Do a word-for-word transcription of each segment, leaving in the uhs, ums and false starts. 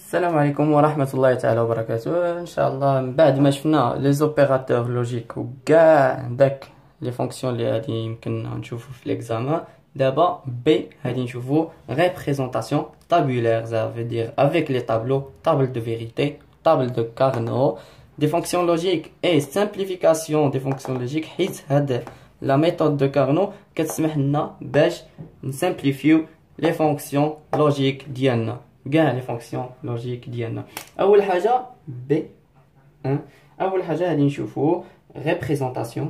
السلام عليكم ورحمة الله تعالى وبركاته. ان شاء الله من بعد ما شفنا لي زوبيراتور لوجيك وكاع داك لي فونكسيون اللي غادي يمكن نشوفو في ليكزامان، دابا بي غادي نشوفو ريبريزونطاسيون تابulaire، ça veut dire avec les tableaux, table de vérité, table de Carnot, des fonctions logiques et simplification des fonctions logiques. حيت هاد la méthode de Carnot كتسمح لنا باش نسامبليفيو لي فونكسيون لوجيك ديالنا، كاع لي فونكسيون لوجيك ديالنا. اول حاجه بي واحد، اول حاجه غادي نشوفو ريبريزونطاسيون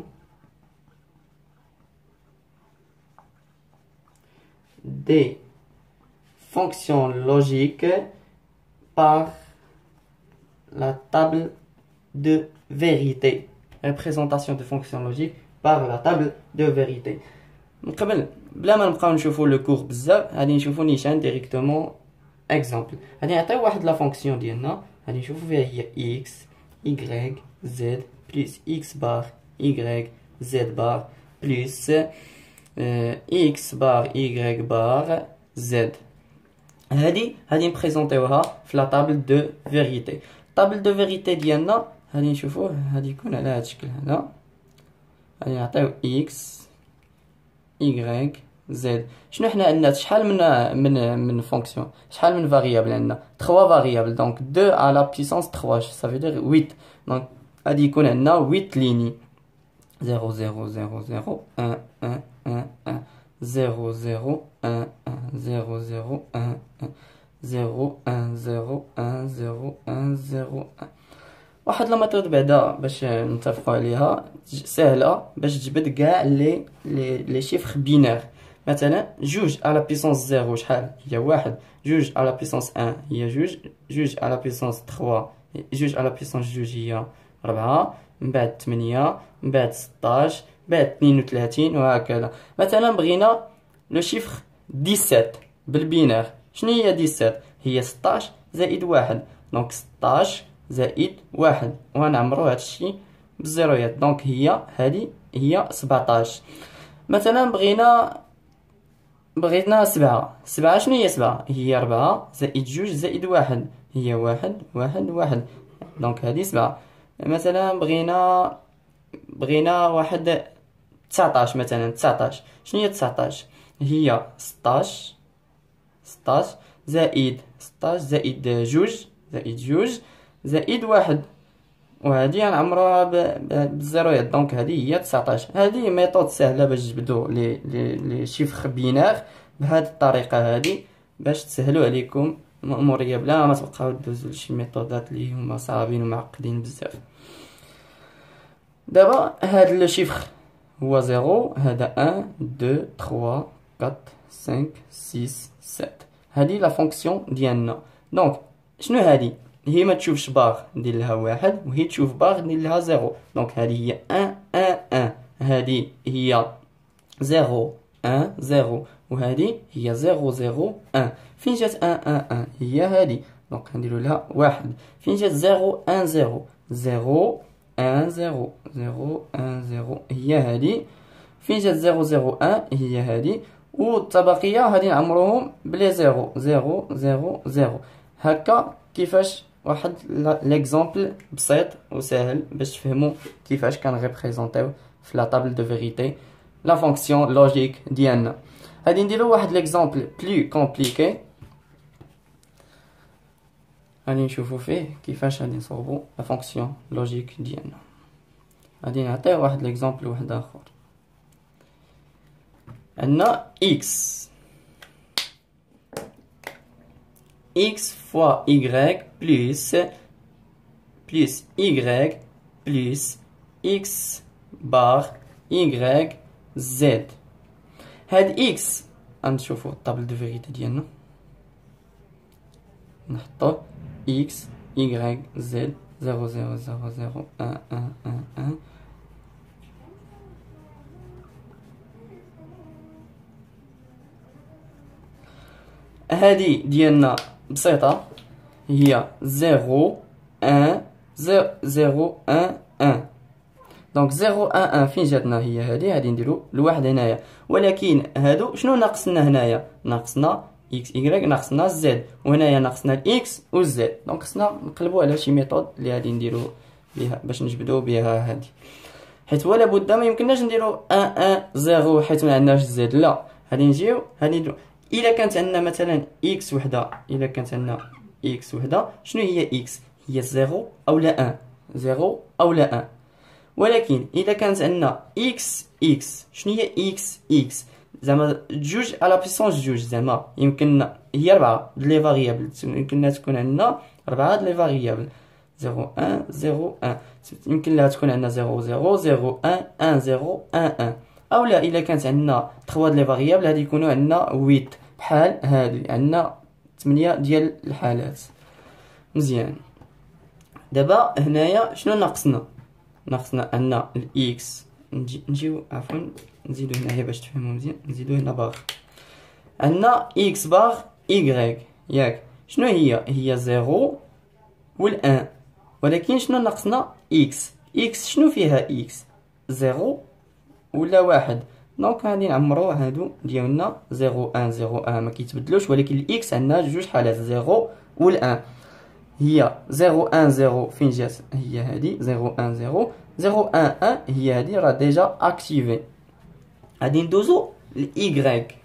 des fonctions logiques par la table de vérité. Représentation de fonctions logiques par la table de vérité. من قبل بلا ما نبقاو نشوفو لو كور بزاف، غادي نشوفو نيشان ديريكتومون اكزامبل. غادي نعطيو واحد لا فونكسيون ديالنا، غادي نشوفو فيها هي x y z بلس x بار y z بار بلس x بار y بار z. هادي غادي نبريزونطيوها في لا طابل دو فيريتي. طابل دو فيريتي ديالنا غادي نشوفوه غادي يكون على هاد الشكل هذا. غادي نعطيو x y z. شنو حنا عندنا شحال من من من فونكسيون، شحال من فاريابل عندنا ثلاثة فاريابل، دونك deux à la puissance trois ça veut dire huit. دونك غادي يكون عندنا huit ليني zéro zéro zéro zéro un un un un zéro zéro un un zéro zéro un un zéro un zéro un zéro un zéro un. واحد الميثود بعدا باش نتفقوا عليها سهله باش تجبد كاع لي لي لي شيفر بينير. مثلا جوج على بيسونس زيرو شحال هي واحد، جوج على بيسونس ان هي جوج، جوج على بيسونس ثلاثة، جوج على بيسونس جوج هي ربعة، من بعد ثمانية، من بعد ستاش، من بعد اثنين وثلاثين وهكذا. مثلا بغينا لو شيفر ديسات بالبينير، شنو هي ديسات؟ هي ستاش زائد واحد، دونك ستاش زائد واحد وغنعمرو هادشي بالزيرويات، دونك هي هادي هي سبعطاش. مثلا بغينا بغينا سبعة، سبعة شنو هي سبعة؟ هي ربعة زائد جوج زائد واحد، هي واحد واحد واحد، دونك هادي سبعة. مثلا بغينا بغينا واحد تسعطاش، مثلا تسعطاش شنو هي تسعطاش؟ هي ستاش ستاش زائد ستاش زائد جوج زائد جوج زائد واحد، وهادي غنعمروها بالزيرويات، دونك هادي هي تسعطاش. هادي ميثود سهله باش تجبدو لي لي لي شيفر بينير بهاد الطريقه هادي باش تسهلوا عليكم المأموريه بلا ما تبقاو دوزو لشي ميثودات اللي هما صعابين ومعقدين بزاف. دابا هاد لو شيفر هو زيرو، هذا واحد اثنين ثلاثة أربعة خمسة ستة سبعة. هادي لا فونكسيون ديالنا. دونك شنو هادي؟ هي ما تشوفش باغ ندير لها واحد، وهي تشوف باغ ندير لها زيرو، دونك هذه هي واحد واحد واحد، هذه هي زيرو واحد زيرو، وهذه هي زيرو زيرو واحد. فين جات واحد واحد واحد؟ هي هذه، دونك غنديرو لها واحد. فين جات زيرو واحد زيرو؟ زيرو واحد زيرو زيرو واحد زيرو هي هذه. فين جات زيرو زيرو واحد؟ هي هذه. والطبقيه غادي نعمروهم بلي زيرو زيرو زيرو زيرو. هكا كيفاش واحد ليكزامبل بسيط وسهل باش تفهموا كيفاش كنريبريزونطيو في لا طابل دو فيريتي لا فونكسيون لوجيك ديالنا. غادي نديرو واحد ليكزامبل بلو كومبليكي، غادي نشوفو فيه كيفاش غادي نصوبو لا فونكسيون لوجيك ديالنا. غادي نعطيو واحد ليكزامبل واحد اخر. عندنا x x fois y plus plus y plus x bar y z. هاد x غنشوفو الطابل دو فيريتي ديالنا، نحطو x y z زيرو زيرو زيرو زيرو واحد واحد واحد واحد. هادي ديالنا بسيطة، هي زيرو واحد زيرو واحد واحد، دونك زيرو واحد واحد فين جاتنا؟ هي هادي، غادي نديرو الواحد هنايا، ولكن هادو شنو ناقصنا هنايا؟ ناقصنا اكس ايكغيك ناقصنا زد، وهنايا ناقصنا الاكس والزد. دونك خصنا نقلبوا على شي ميثود اللي غادي نديرو بها باش نجبدو بها هادي، حيت ولا بد ما يمكنناش نديرو واحد واحد صفر حيت ما عندناش زد. لا، غادي نجيو غادي نديرو الا كانت عندنا مثلا اكس وحده، الا كانت عندنا اكس وحده، شنو هي اكس؟ هي صفر او لا واحد، صفر او لا واحد. ولكن اذا كانت عندنا اكس اكس، شنو هي اكس اكس؟ زعما جوج على بيسونس جوج، زعما يمكن هي ربعة لي فاريابل، يمكننا تكون عندنا ربعة لي فاريابل، صفر واحد صفر واحد، يمكن لها تكون عندنا صفر صفر صفر واحد واحد صفر واحد واحد. اولا الا كانت عندنا ثلاثة لي فاريابل غادي يكونوا عندنا ثمانية بحال هادي، عندنا ثمانية ديال الحالات. مزيان، دابا هنايا شنو ناقصنا؟ ناقصنا عندنا الاكس، نجي نجيو عفوا نزيدو هنايا باش تفهموا مزيان، نزيدو هنا باغ، عندنا اكس باغ ايكغيك ياك، شنو هي؟ هي صفر والان، ولكن شنو ناقصنا؟ اكس، اكس شنو فيها اكس؟ صفر ولا واحد. دونك غادي نعمرو هادو ديالنا صفر واحد صفر واحد ما كيتبدلوش، ولكن الاكس عندنا جوج حالات، صفر والان. هي صفر واحد صفر فين جات؟ هي هادي صفر واحد صفر، صفر واحد واحد هي هادي راه ديجا اكتيفي. غادي ندوزو لايكغيك،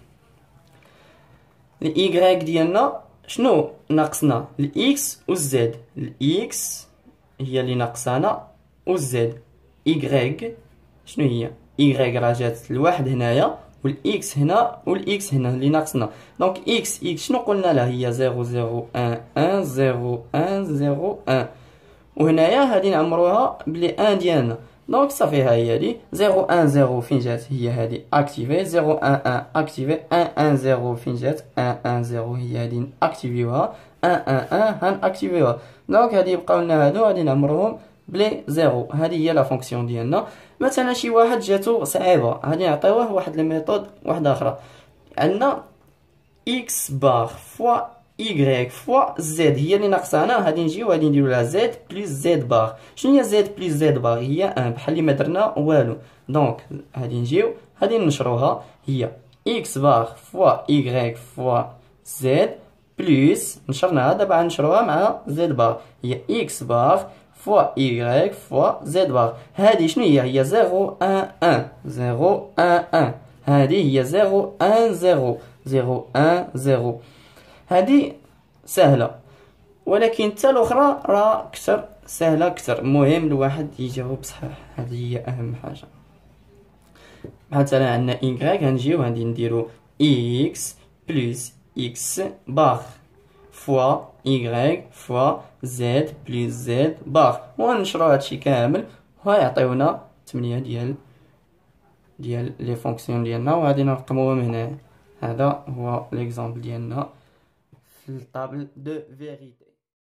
الايكغيك ديالنا شنو ناقصنا؟ الاكس والزد، الاكس هي اللي ناقصانا والزد. ايكغيك شنو هي؟ ايكغيك راه جات الواحد هنايا والاكس هنا والاكس هنا اللي ناقصنا. دونك اكس اكس شنو قلنا لها؟ هي صفر صفر واحد واحد صفر واحد صفر واحد، وهنايا غادي نعمروها بلي واحد ديالنا. دونك صافي ها هي هادي صفر واحد صفر فين جات؟ هي هادي اكتيفي، صفر واحد واحد اكتيفي، واحد واحد صفر فين جات؟ واحد واحد صفر هي هادي ناكتيفيوها، واحد واحد واحد هنأكتيفيوها. دونك غادي يبقاو لنا هادو غادي نعمروهم بلي زيرو. هذه هي لا فونكسيون ديالنا. مثلا شي واحد جاتو صعيبه غادي نعطيوه واحد لي ميثود واحده اخرى. عندنا اكس بار فوا y فوا زد هي اللي ناقصانا، غادي نجيو غادي نديرو لها زد بلس زد بار. شنو هي زد بلس زد بار؟ هي واحد بحال اللي ما درنا والو. دونك غادي نجيو غادي ننشروها، هي اكس بار فوا y فوا زد بلس، نشرناها دابا غنشروها مع زد بار، هي اكس بار فوا y فوا زد بار. هذه شنو هي؟ هي صفر واحد واحد صفر واحد واحد، هذه هي صفر واحد صفر صفر واحد صفر. هذه سهله، ولكن حتى الاخرى راه كثر سهله كثر. المهم الواحد يجاوب صحيح، هذه هي اهم حاجه. مثلا عندنا y غنجيو غادي نديرو x بلس x بار فوا y فوا z بلس z بار، ونشرو هادشي كامل ويعطيونا ثمانية ديال ديال لي فونكسيون ديالنا، وغادي نرقموهم هنا. هذا هو ليكزامبل ديالنا في الطابل دو فيريتي.